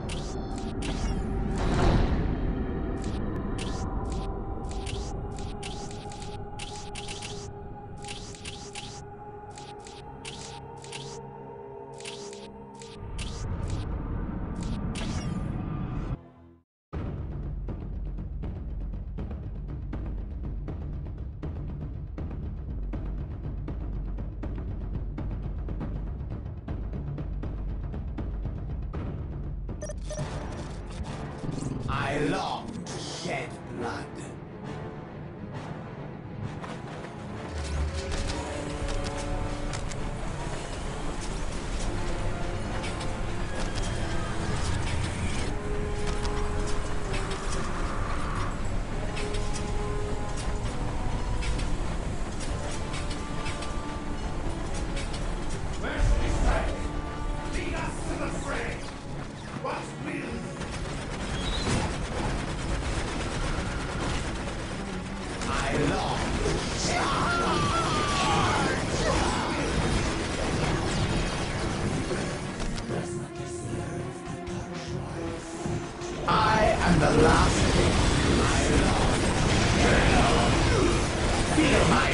I long to shed blood. I am the last thing feel my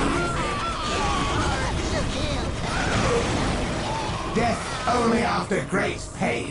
blade. Death only after great pain.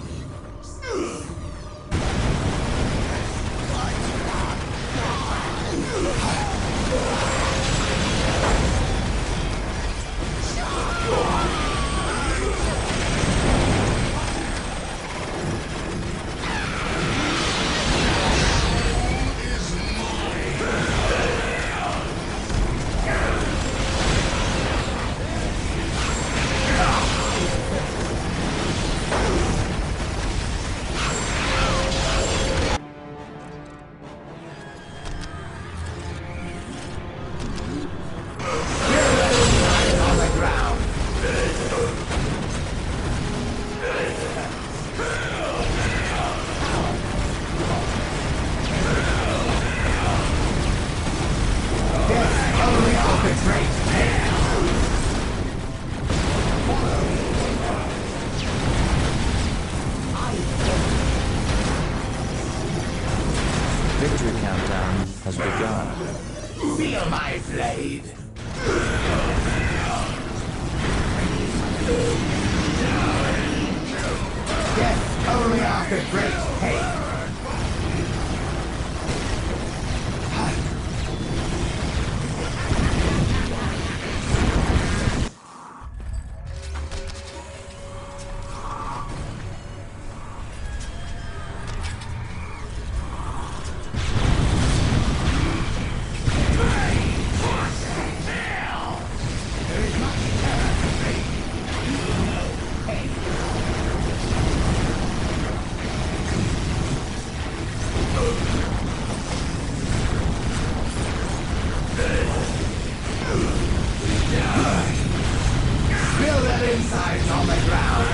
Victory countdown has begun. Feel my blade. Death only after great pain. Insides on the ground.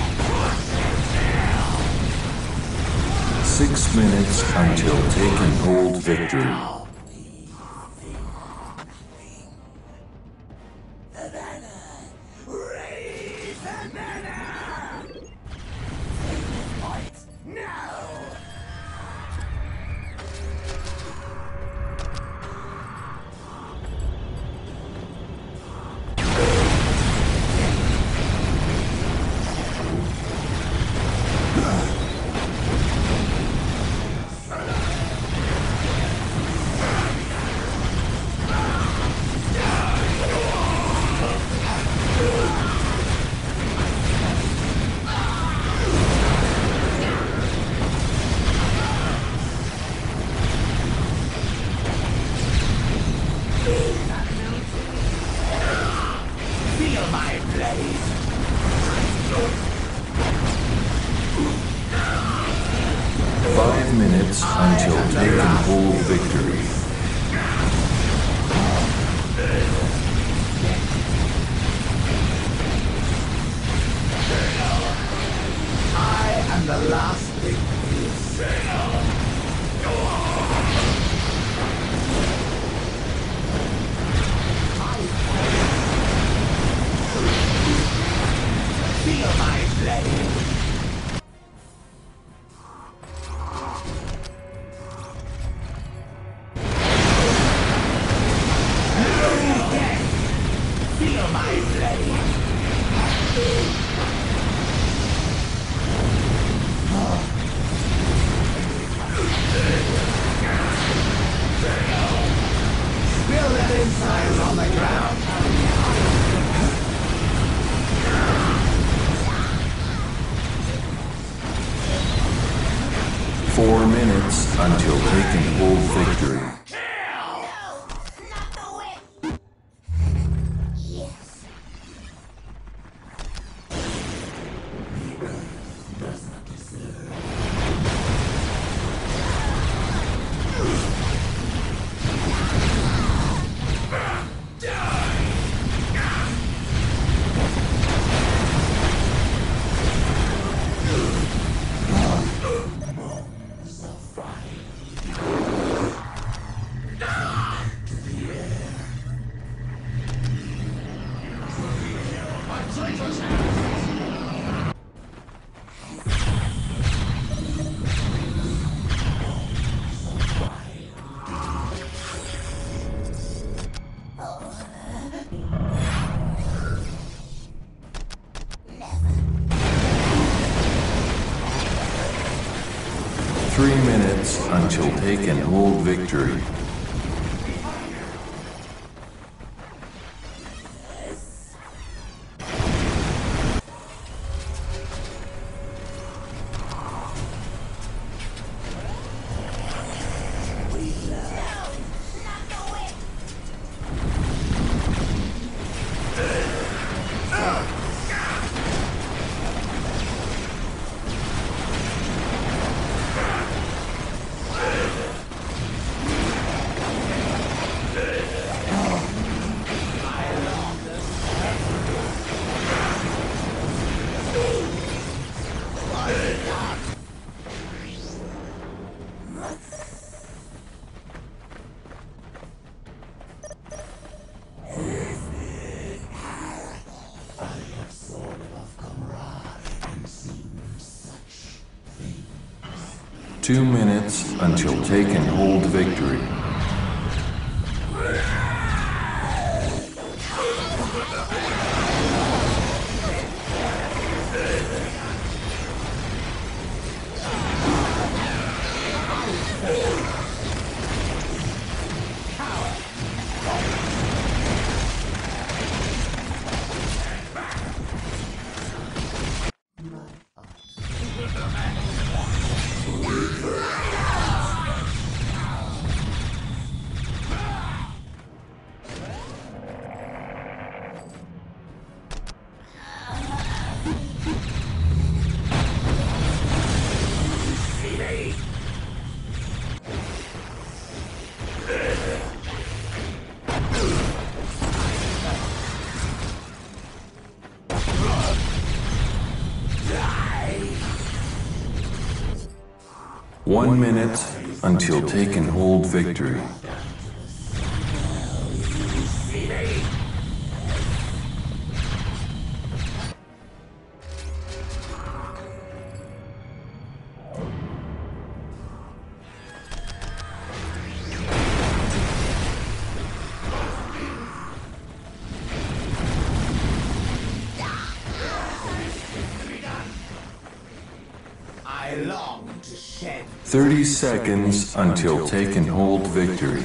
6 minutes until taken hold victory. Feel my blade. 5 minutes until taken hold victory. I am the last thing. Feel my blade. minutes until taking hold victory. Not the whip! Yes. 3 minutes until taking hold victory. Two minutes until taking hold victory. One minute until taking hold victory. I long to shed 30 seconds until taking hold victory.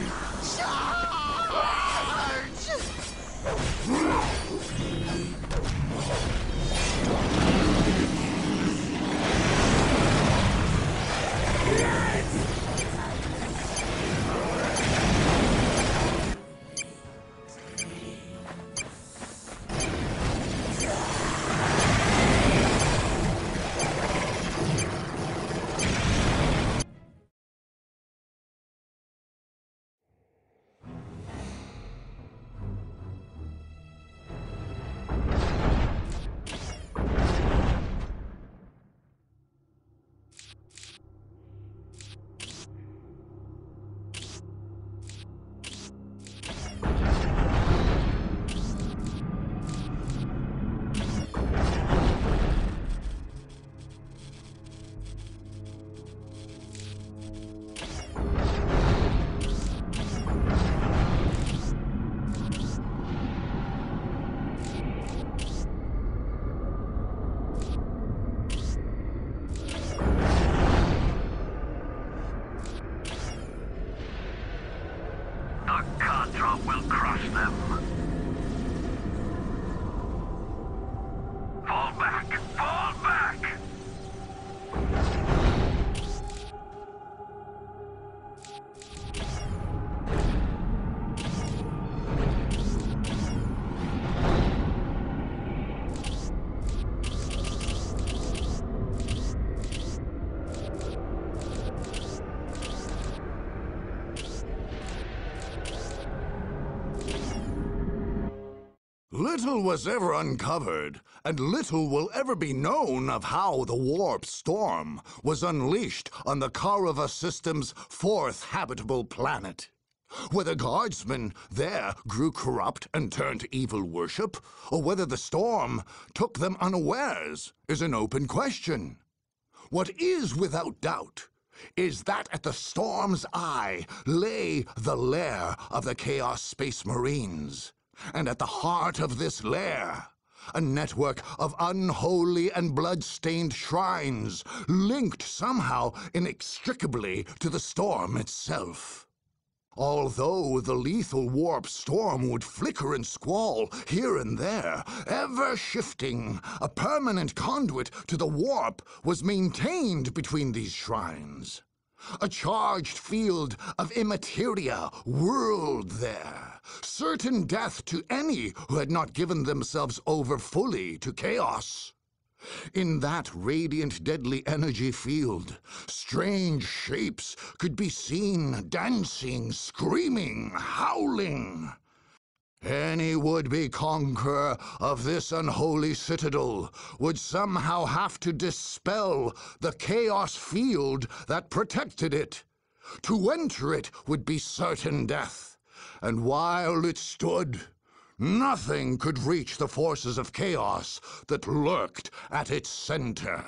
Little was ever uncovered, and little will ever be known of how the warp storm was unleashed on the Karava system's fourth habitable planet. Whether guardsmen there grew corrupt and turned to evil worship, or whether the storm took them unawares, is an open question. What is without doubt is that at the storm's eye lay the lair of the Chaos Space Marines. And at the heart of this lair, a network of unholy and blood-stained shrines linked somehow inextricably to the storm itself. Although the lethal warp storm would flicker and squall here and there, ever shifting, a permanent conduit to the warp was maintained between these shrines. A charged field of immateria whirled there, certain death to any who had not given themselves over fully to chaos. In that radiant, deadly energy field, strange shapes could be seen dancing, screaming, howling. Any would-be conqueror of this unholy citadel would somehow have to dispel the chaos field that protected it. To enter it would be certain death, and while it stood, nothing could reach the forces of chaos that lurked at its center.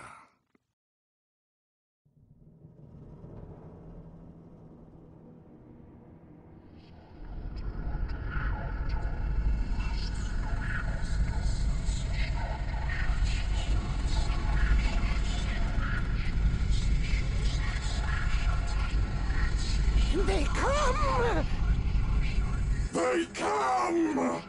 They come! They come!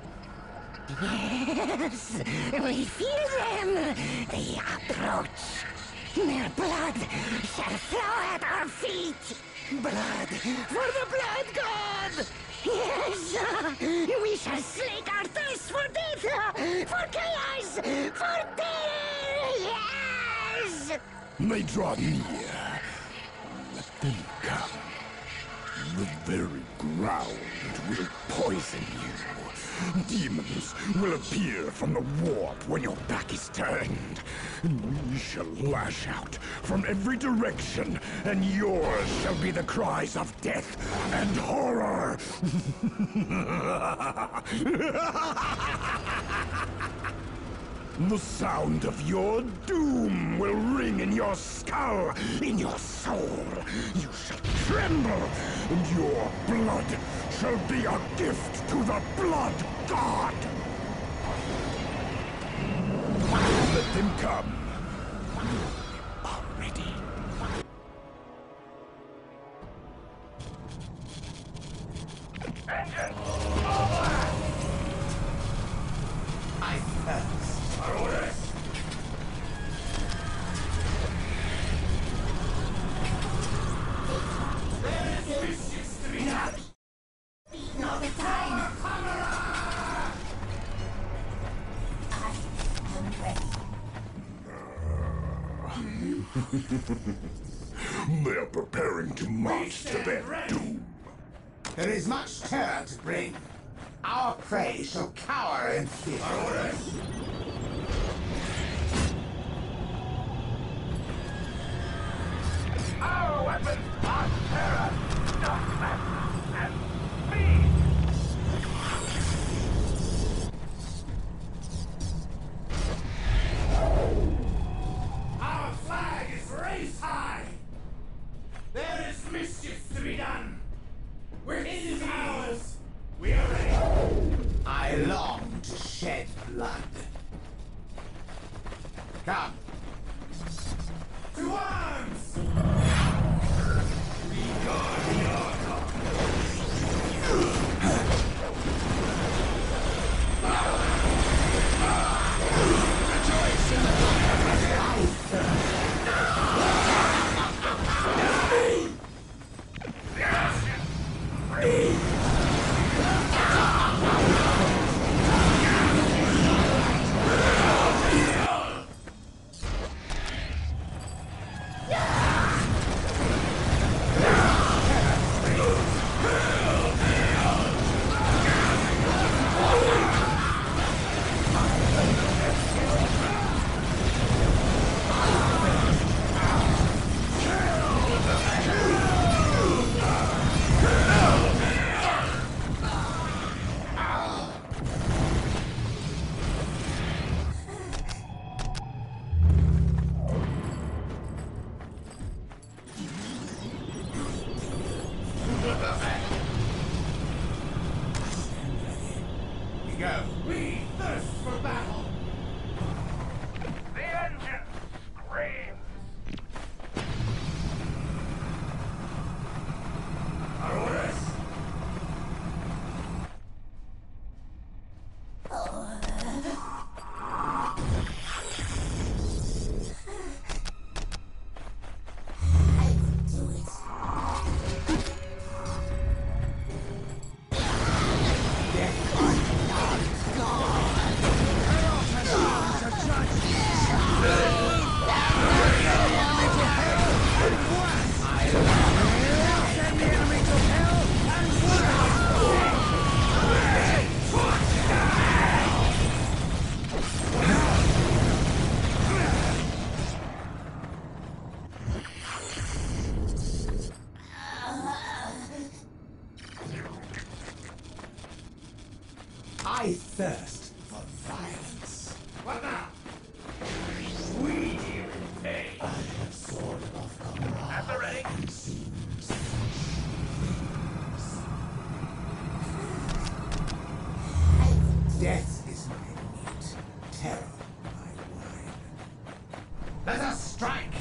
Yes, we feel them. They approach. Their blood shall flow at our feet. Blood for the blood god! Yes, we shall slake our thirst for death, for chaos, for fear! Yes! They draw near. Let them come. The very ground will poison you. Demons will appear from the warp when your back is turned. And we shall lash out from every direction, and yours shall be the cries of death and horror. The sound of your doom will ring in your skull, in your soul. You shall tremble, and your blood shall be a gift to the blood god. Let them come. You are ready. Engine! Over! I thirst. Our orders! There is mischief to be done! Not the time! They're preparing to march to their doom. There is much terror to bring. Our prey shall cower in fear. Our orders! Our weapons are terror, darkness, and speed! Our flag is raised high! There is mischief to be done! It is ours! We are ready! I long to shed blood. Come! To arms! We guard your rejoice in the Let us strike!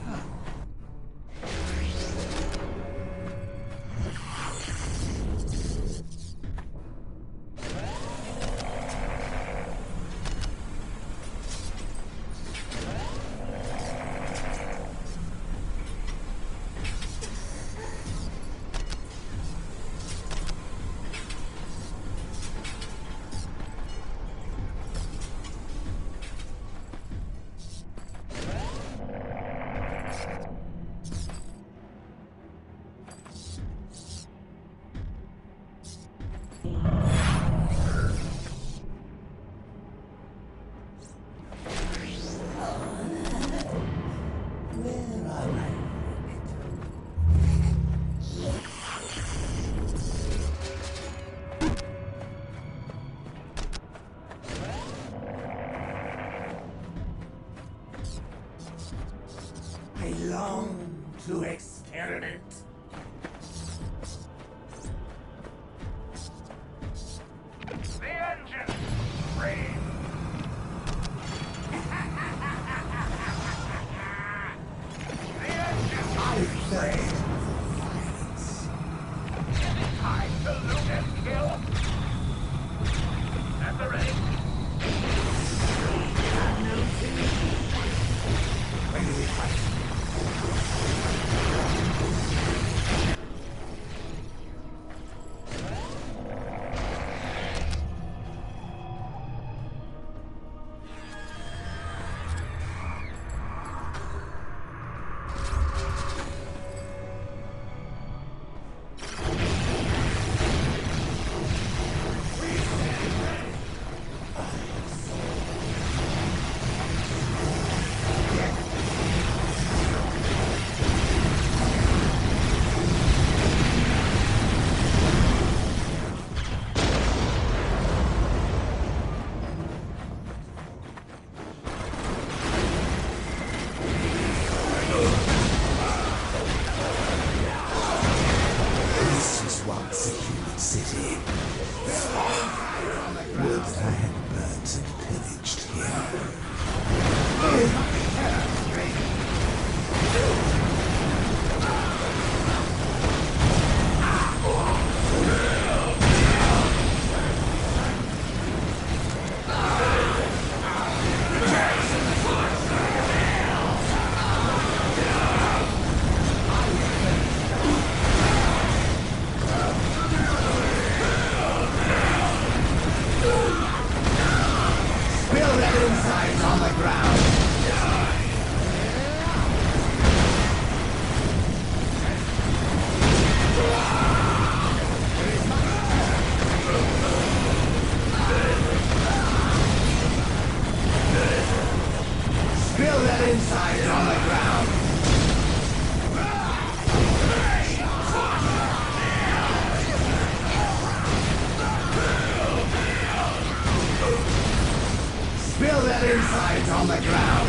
I long to experiment. The engine! Ready! The engine! I play violence. Time to loot and kill! At the ready! When do we fight? Insides on the ground!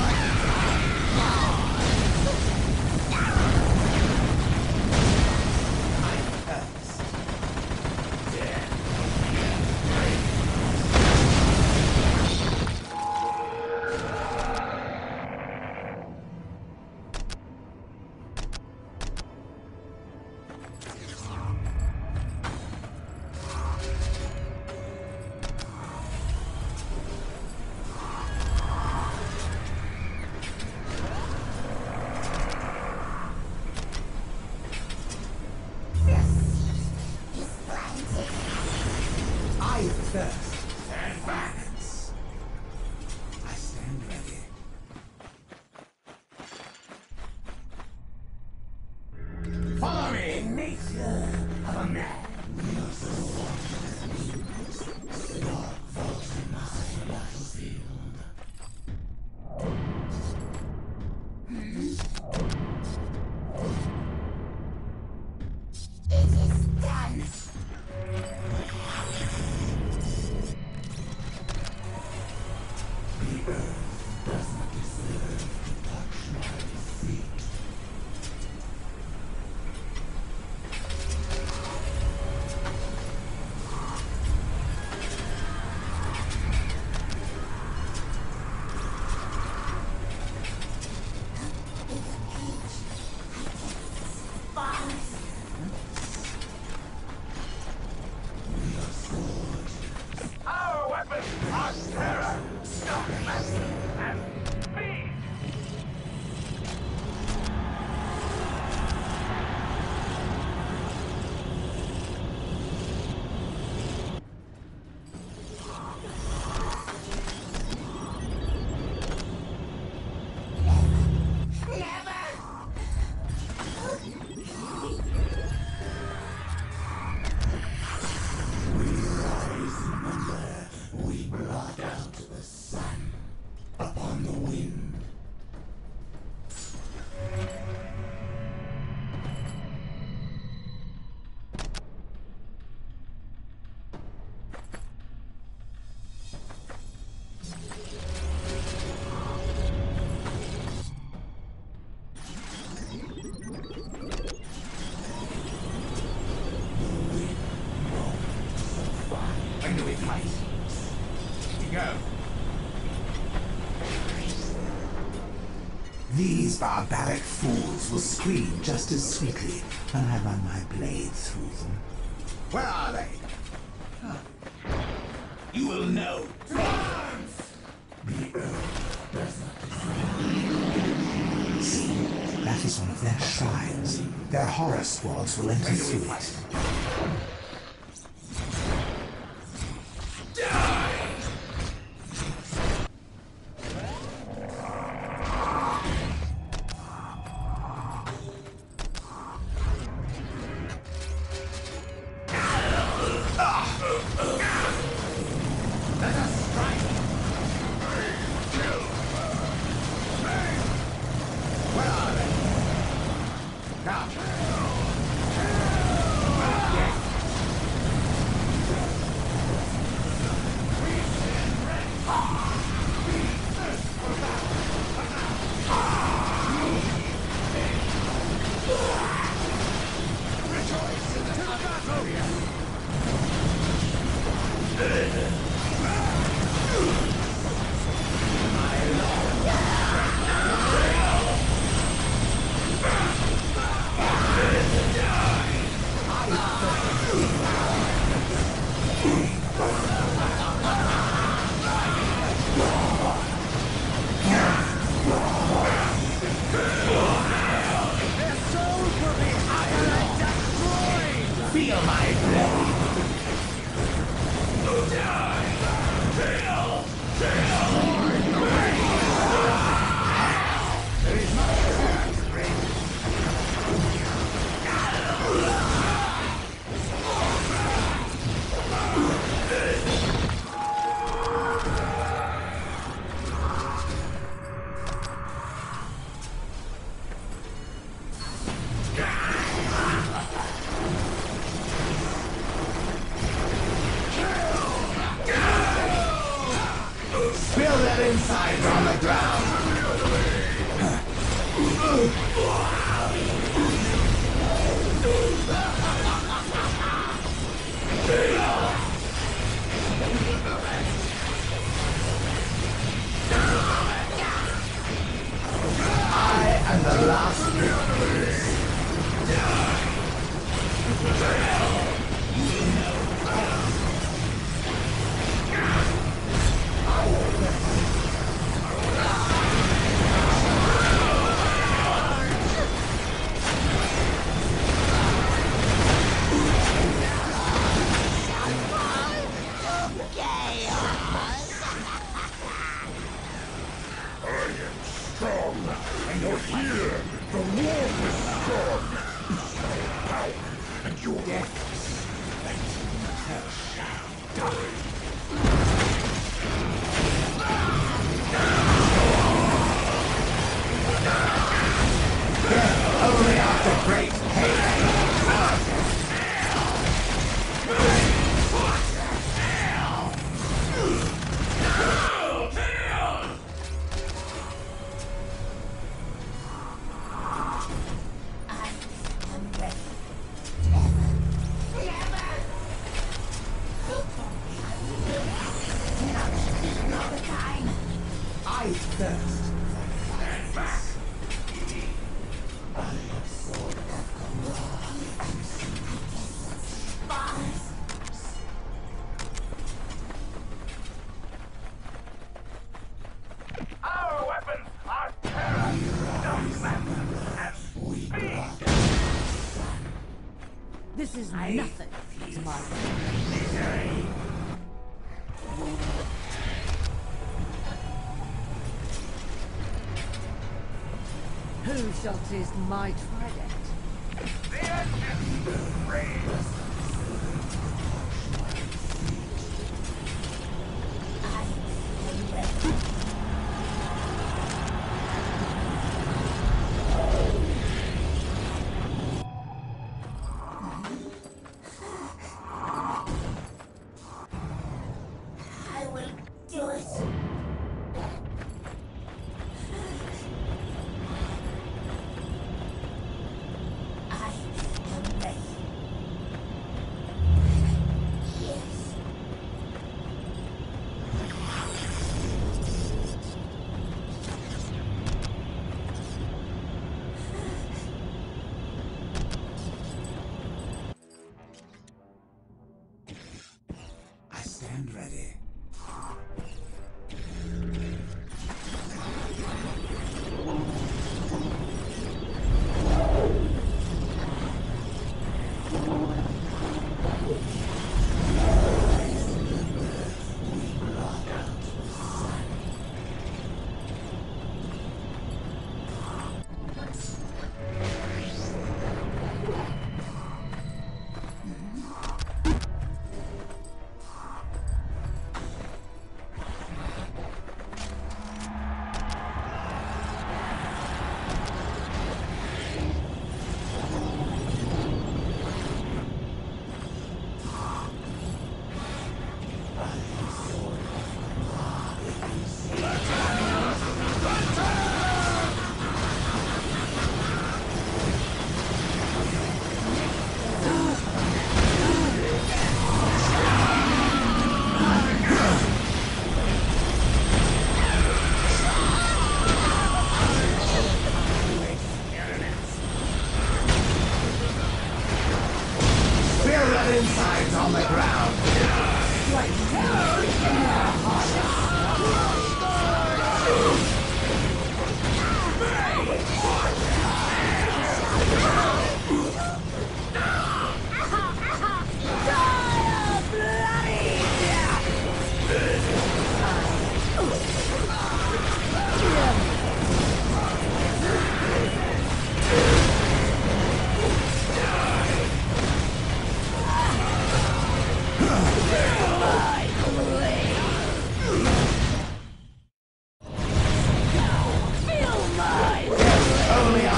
Stand back! I stand ready. Follow me! The nature of a man. Dark falls in my battlefield. It is done. The earth does not deserve to touch my feet. These barbaric fools will scream just as sweetly when I run my blade through them. Where are they? Huh. You will know. To arms! See, that is one of their shrines. Their horror squads will enter through it. Insides on the ground. I am the last victim. This is nothing to my Who shall taste my trident? The engine raised.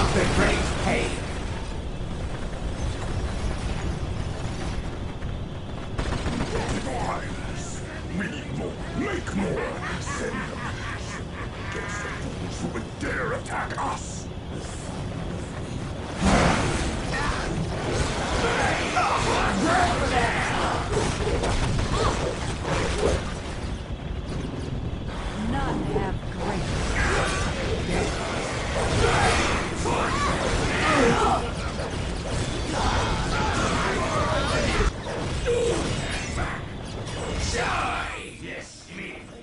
the great pain. We need more. Make more. Send them. Against the fools who would dare attack us. None have great. Die! Yes, immediately.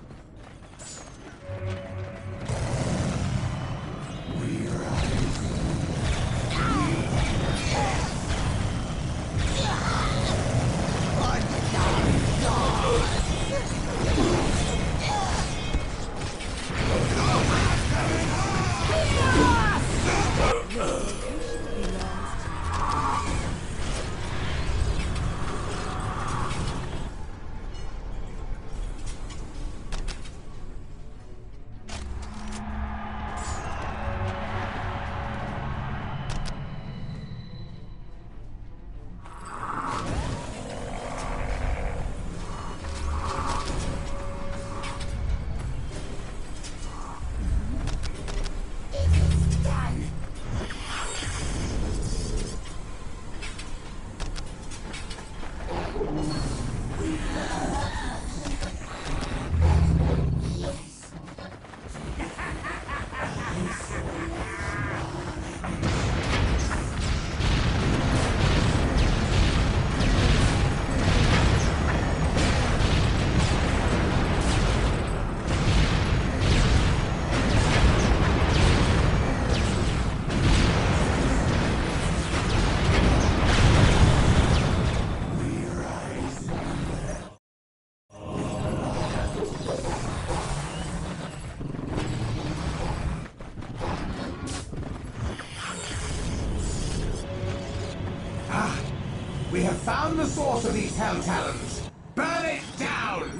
We have found the source of these hell talons. Burn it down!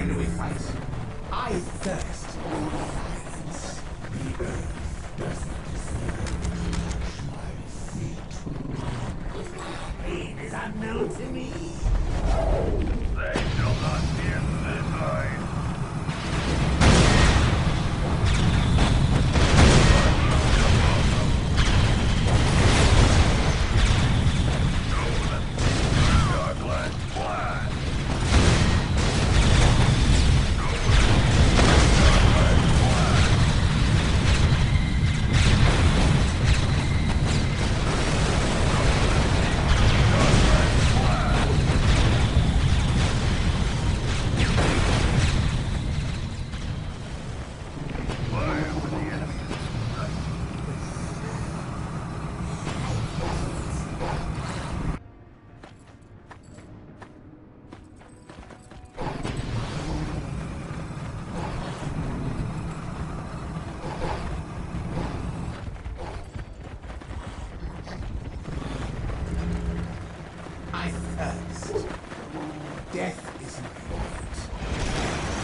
When we fight, I thirst for violence. The earth does not deserve my feet. Pain is unknown to me. They shall not dim the light. I thirst. Death is not.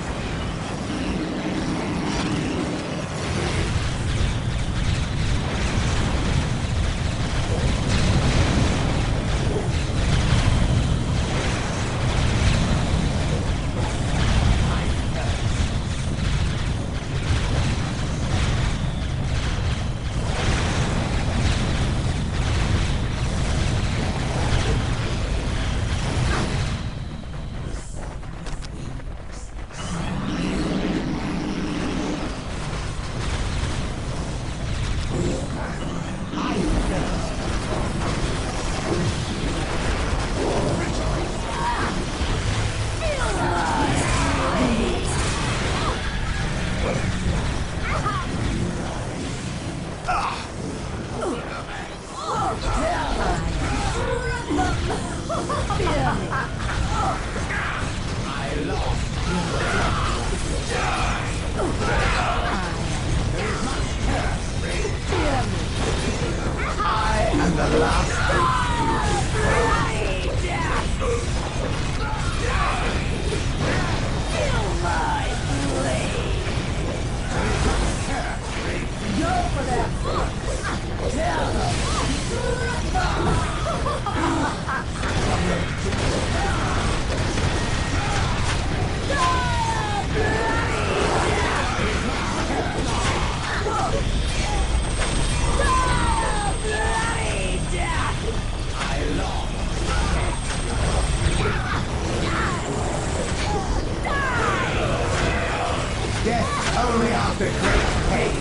Death only after great pain.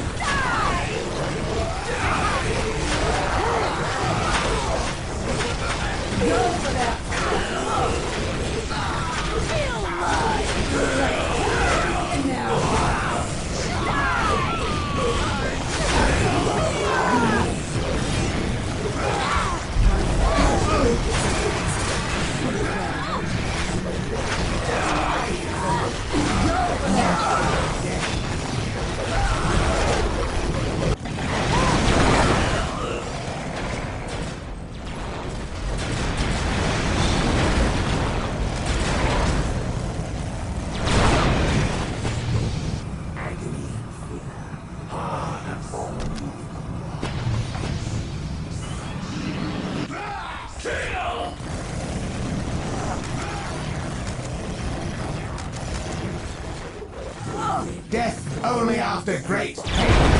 Death only after great pain.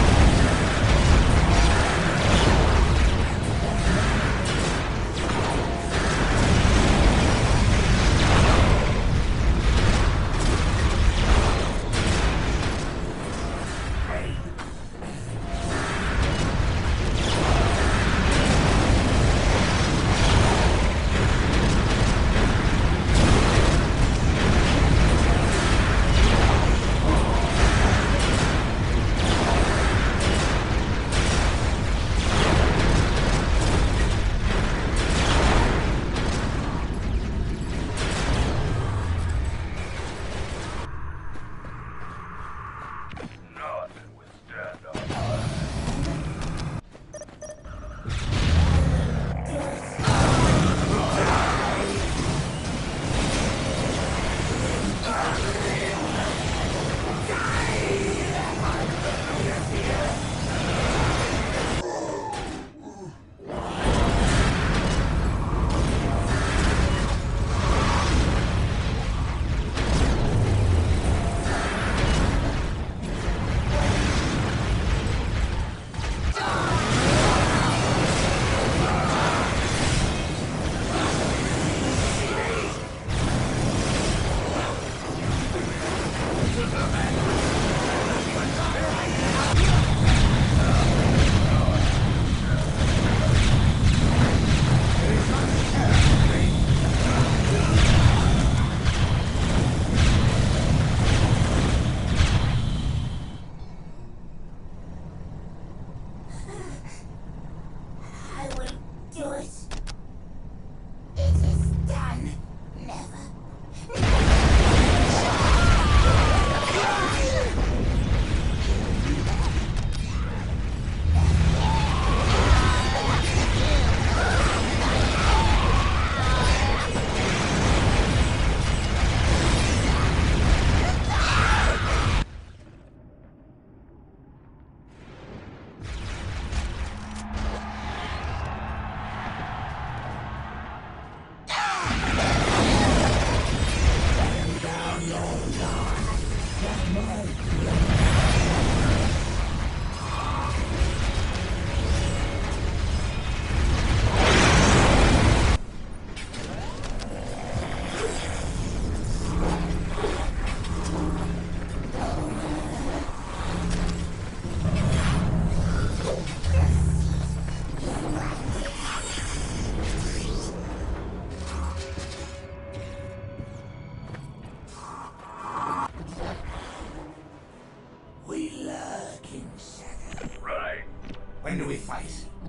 We lurk in shadow. Right. When do we fight?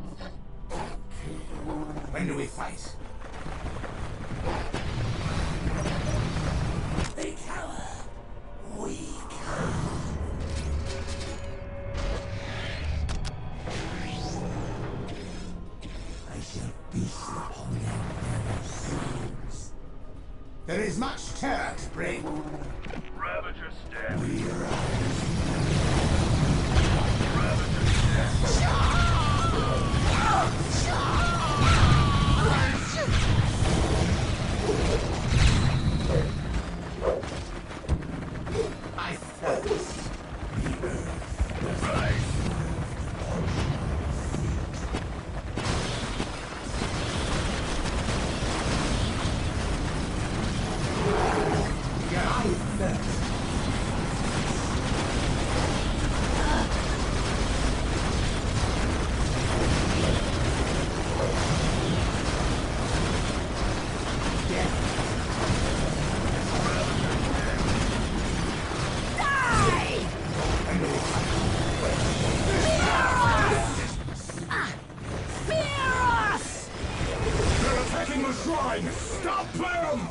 When do we fight? They cower. We cower. I shall feast upon their souls. There is much terror to bring. Ravager stand. I thirst. The earth. Right. Yeah, I thirst. They're attacking the shrine! Stop them!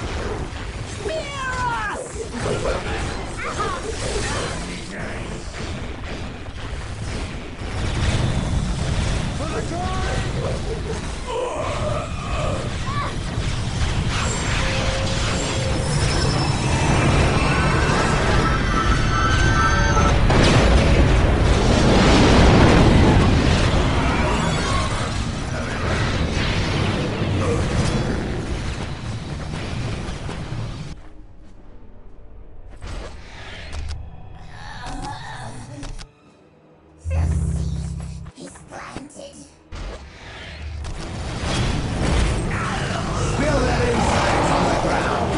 He's planted. Spill their insides on the ground.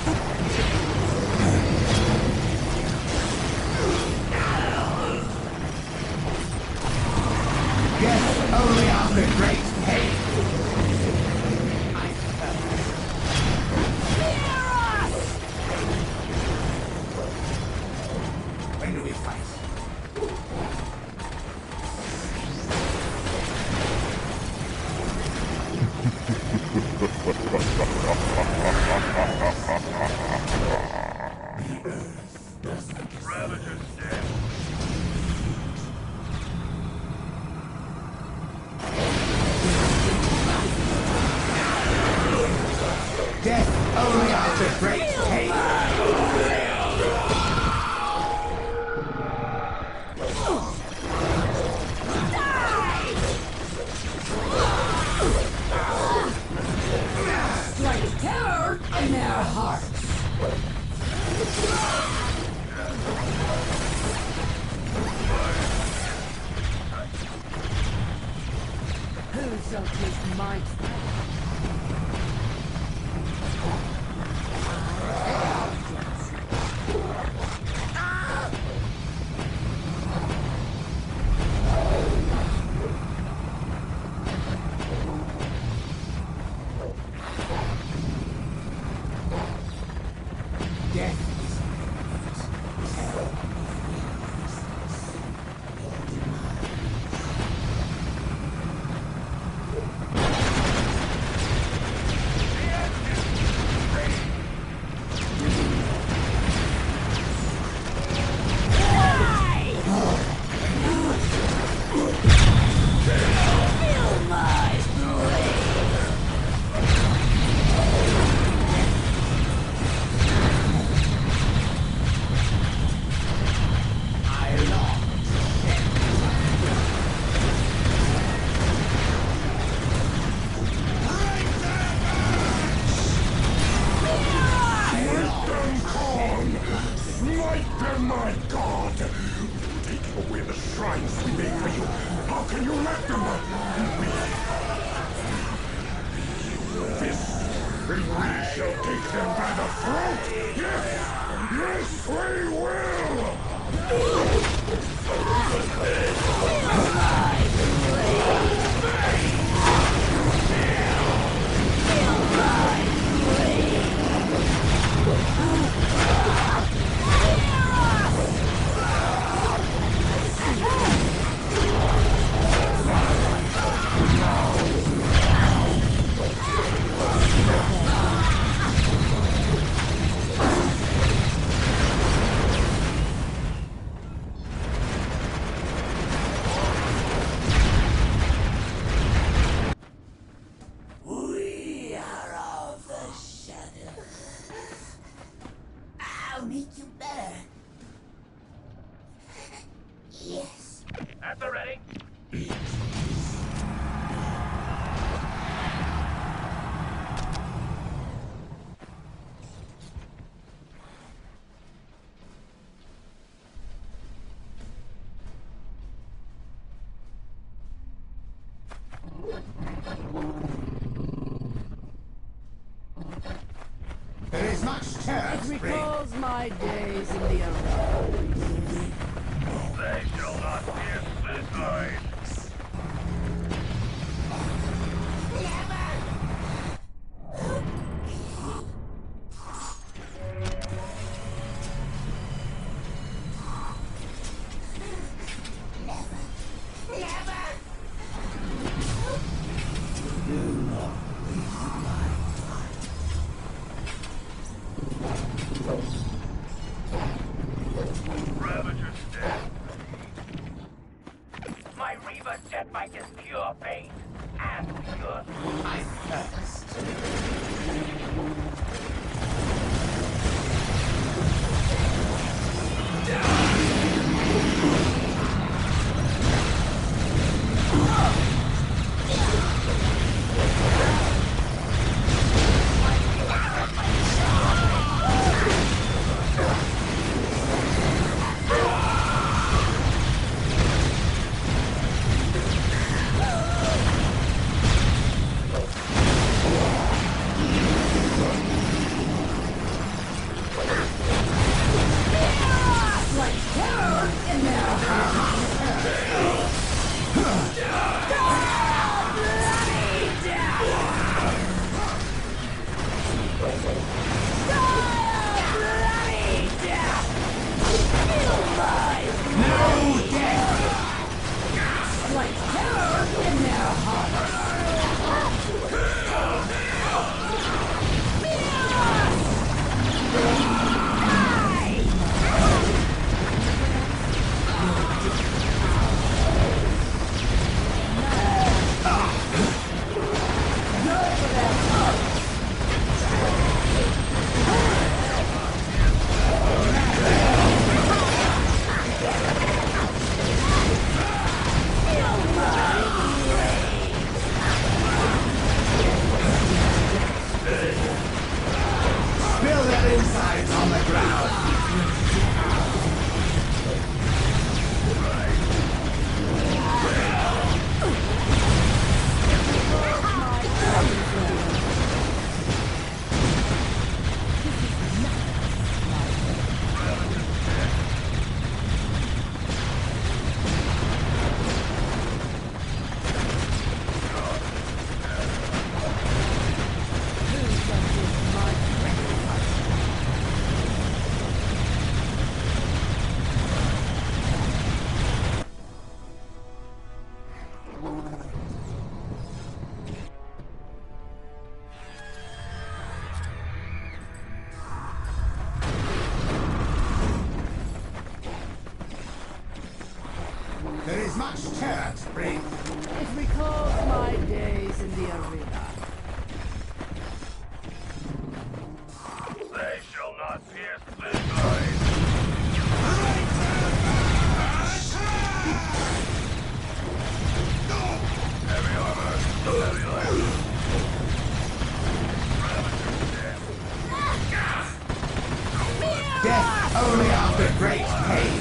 Yes, only after great pain. I thirst. When do we fight? Ravager stand. Death only after great pain. Strike terror in their hearts. Who shall take my Death My God! Taking away the shrines we made for you! How can you let them? This, and we shall take them by the throat! Yes! Yes, we will! We are of the shadow. I'll make you better. Yes. At the ready. There is much terror. It recalls my days in the Eldar. They shall not pierce this side. Ravager's dead. My Reaver jet bike is pure pain. And pure. I thirst. Like terror in their hearts. Like terror in their hearts. Spill their insides on the ground. There is much terror to bring. It recalls my days in the arena. They shall not pierce this side. Heavy armor. Heavy armor. Ravager's dead. Death Only after great pain.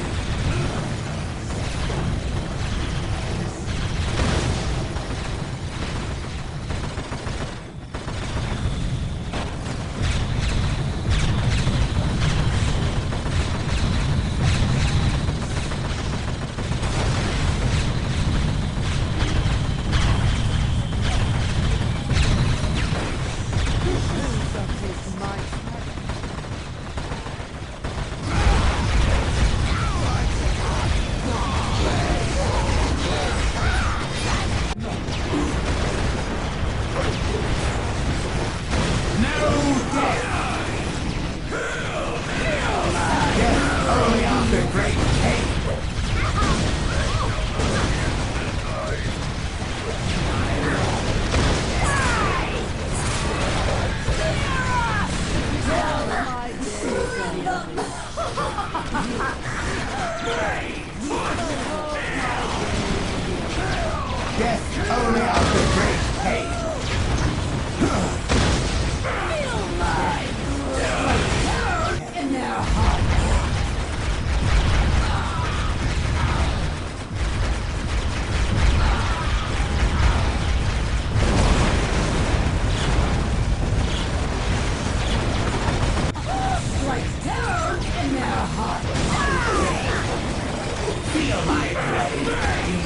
Death only after great pain. Feel my terror in their hearts. Strike terror in their hearts. Feel my blade.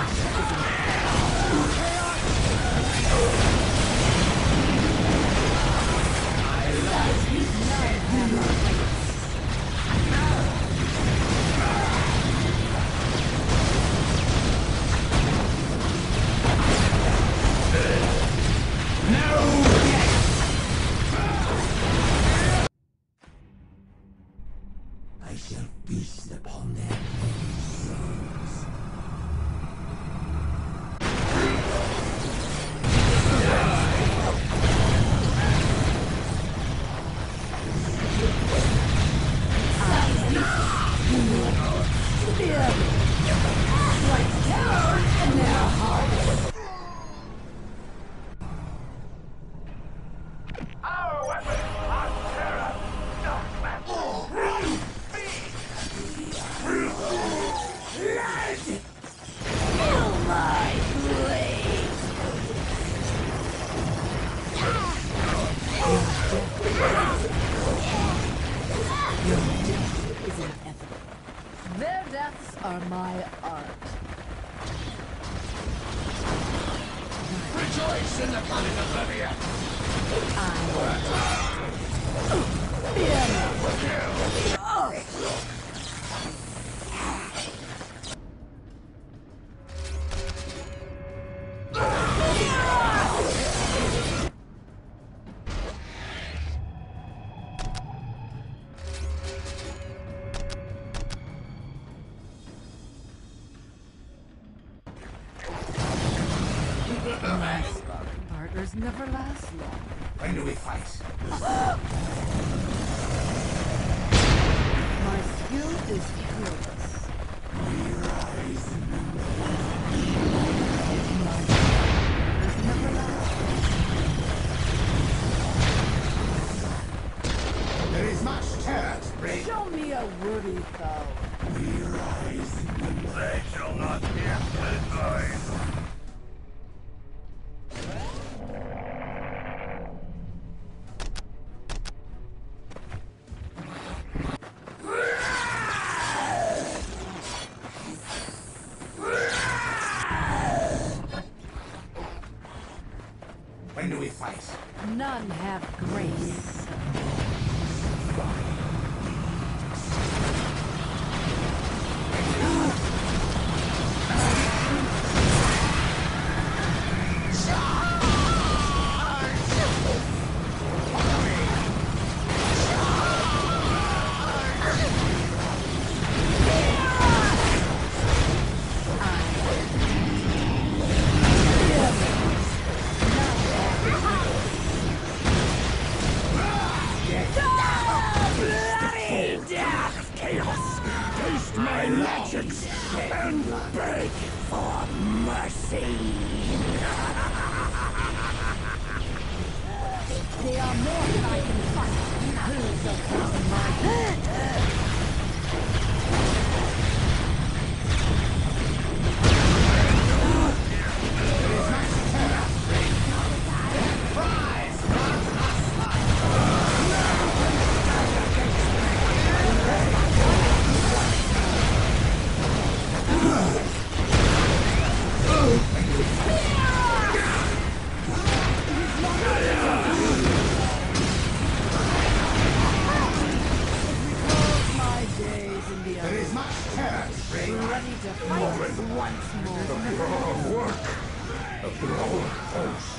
I shall feast upon their souls. Strike terror in their hearts. Our weapons are terror, not magic. Feel my blade. Your death is inevitable. Their deaths are my art. Rejoice in the planet of Oblivion. Partners never last long. When do we fight? My skill is peerless. My partners never last long. There is much terror to bring. Show me a worthy foe. They shall not be satisfied. When do we fight? None have grace. Taste my magics and beg for mercy. They are more than I can fight. Who shall come my Fight once more. Work of the Lord hosts.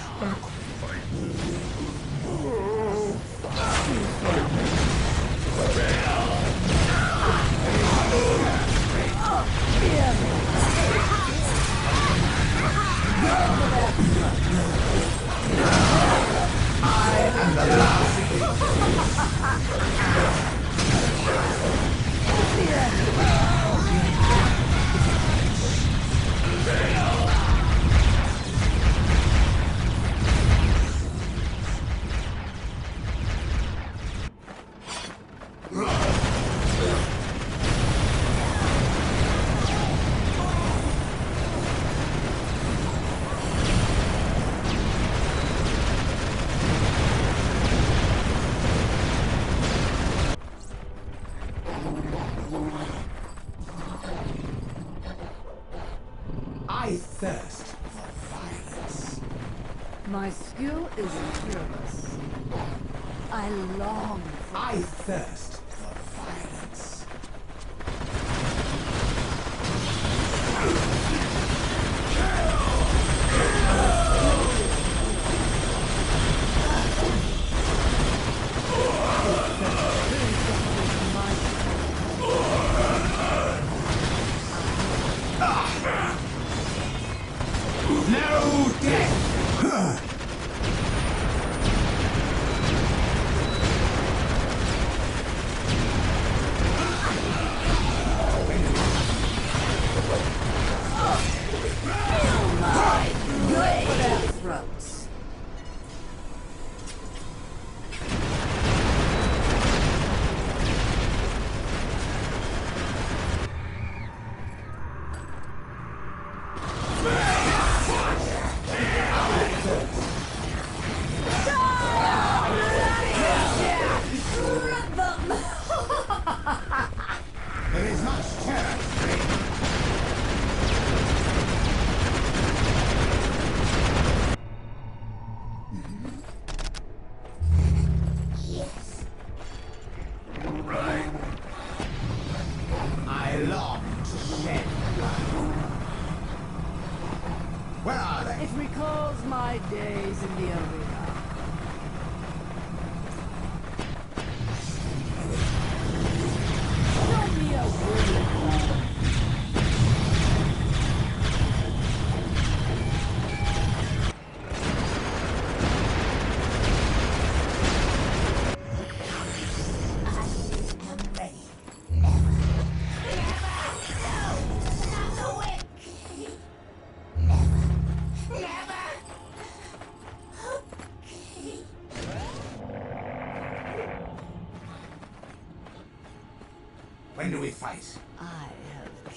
I thirst for violence. My skill is fearless. I long for I thirst for violence. No death! throats. There is much terror. Yes. Right. I long to shed blood. Where are they? It recalls my days in the arena. Show me a word. When do we fight? I have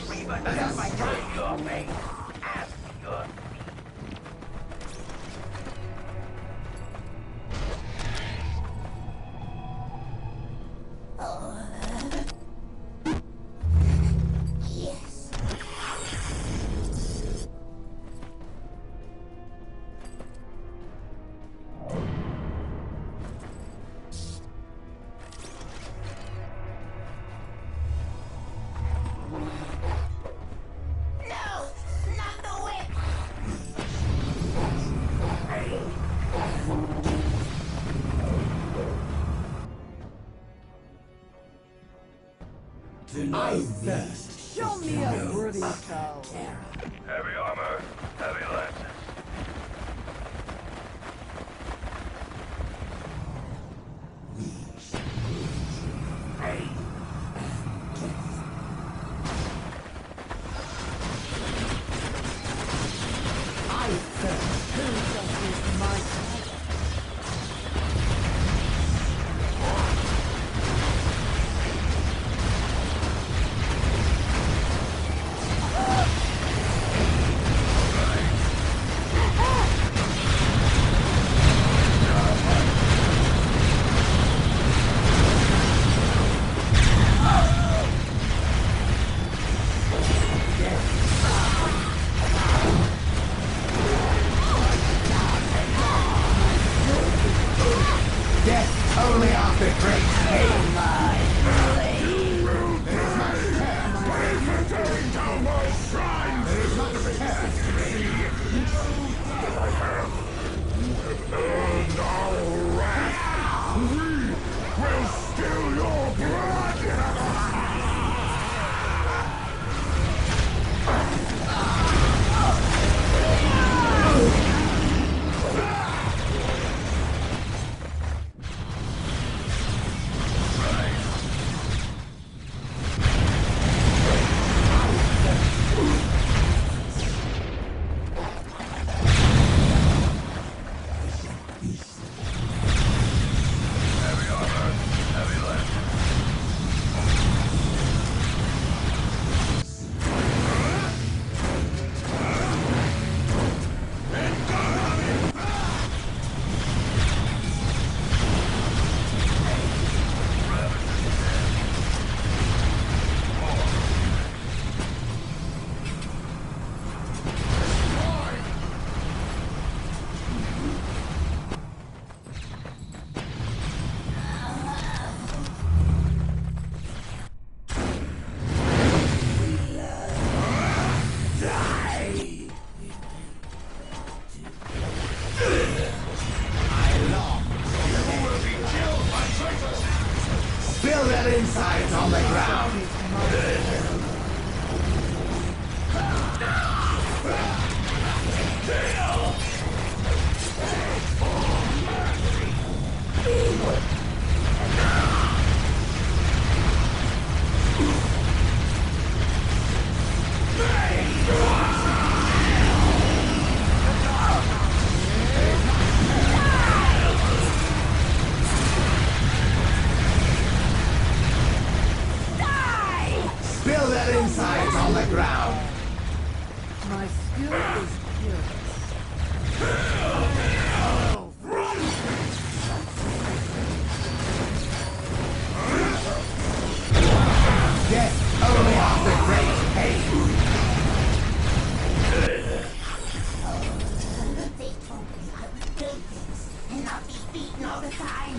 Reaver shall fight your fate at your Yes. No! Not the whip! I thirst. Show me a worthy foe. heavy armor, heavy lances. I thirst. Who shall taste my power? Death only after great pain. Tearing down my shrine! There is much return to see. Earned our wrath! We will steal your blood! Heavy armor, heavy lances. Spill their insides on the ground. Spill their insides on the ground. My skill is pure. Death only after great pain. They told me I would build things and not be beaten all the time.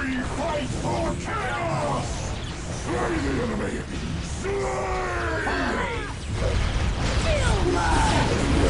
We fight for chaos! Slay the enemy! Slay! Feel my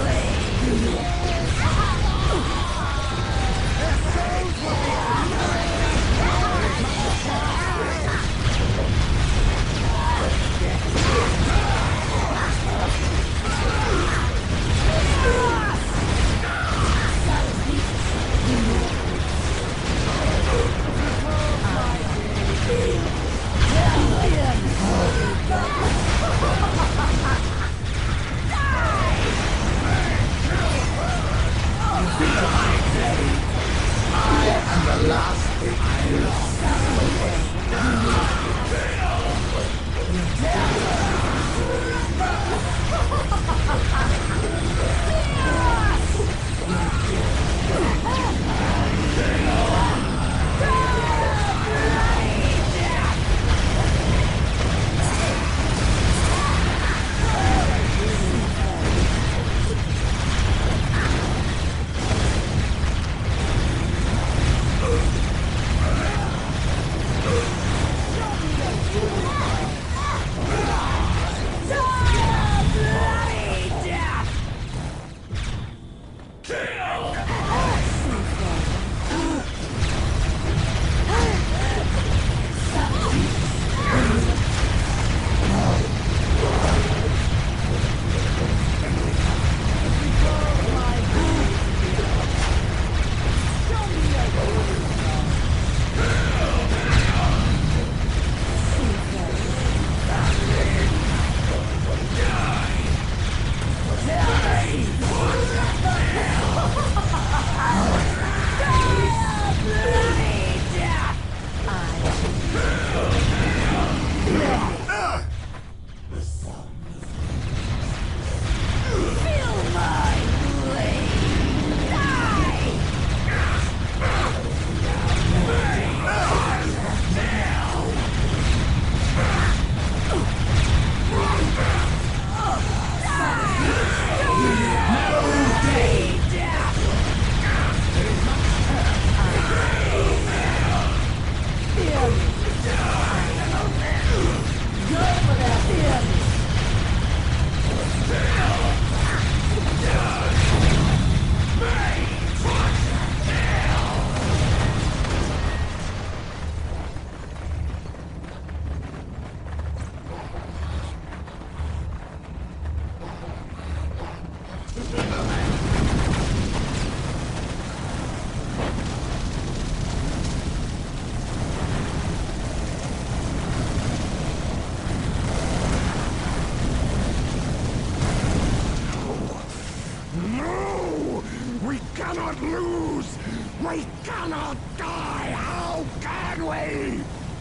cannot lose! We cannot die! How can we?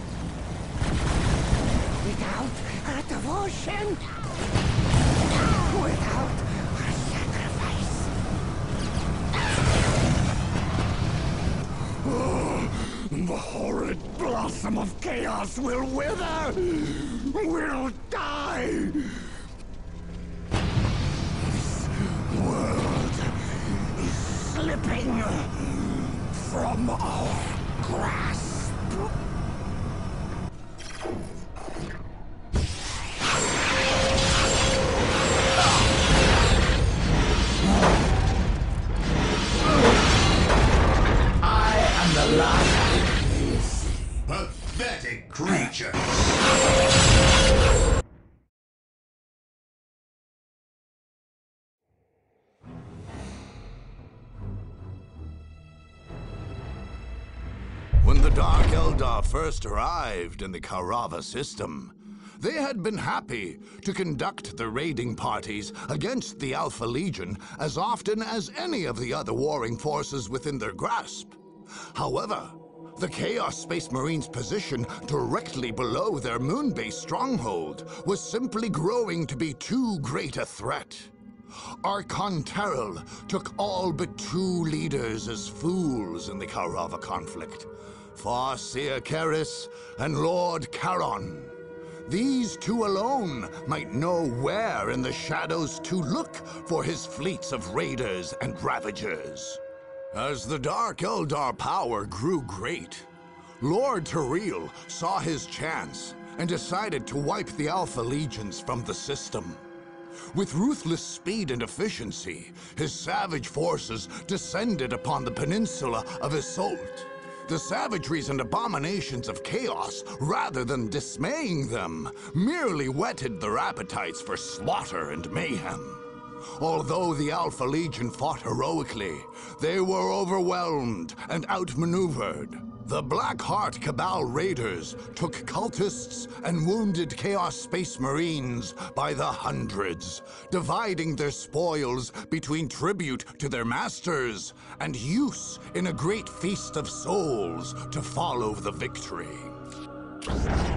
Without a devotion, without a sacrifice. The horrid blossom of chaos will wither! Will die! This world is slipping from our grasp. The last of these pathetic creatures. When the Dark Eldar first arrived in the Karava system, they had been happy to conduct the raiding parties against the Alpha Legion as often as any of the other warring forces within their grasp. However, the Chaos Space Marines' position directly below their moon-based stronghold was simply growing to be too great a threat. Archon Terrell took all but 2 leaders as fools in the Karava conflict, Farseer Keris and Lord Charon. These 2 alone might know where in the shadows to look for his fleets of raiders and ravagers. As the Dark Eldar power grew great, Lord Terrell saw his chance and decided to wipe the Alpha Legions from the system. With ruthless speed and efficiency, his savage forces descended upon the peninsula of Isolt. The savageries and abominations of chaos, rather than dismaying them, merely whetted their appetites for slaughter and mayhem. Although the Alpha Legion fought heroically, they were overwhelmed and outmaneuvered. The Blackheart Cabal raiders took cultists and wounded Chaos Space Marines by the hundreds, dividing their spoils between tribute to their masters and use in a great feast of souls to follow the victory.